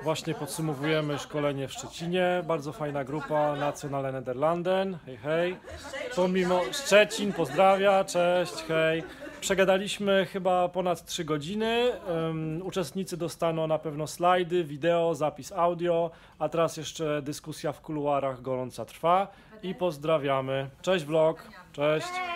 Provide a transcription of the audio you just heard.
Właśnie podsumowujemy szkolenie w Szczecinie. Bardzo fajna grupa, Nationale Nederlanden. Hej, hej. Pomimo Szczecin, pozdrawia, cześć, hej. Przegadaliśmy chyba ponad 3 godziny. Uczestnicy dostaną na pewno slajdy, wideo, zapis audio, a teraz jeszcze dyskusja w kuluarach gorąca trwa. I pozdrawiamy. Cześć vlog, cześć.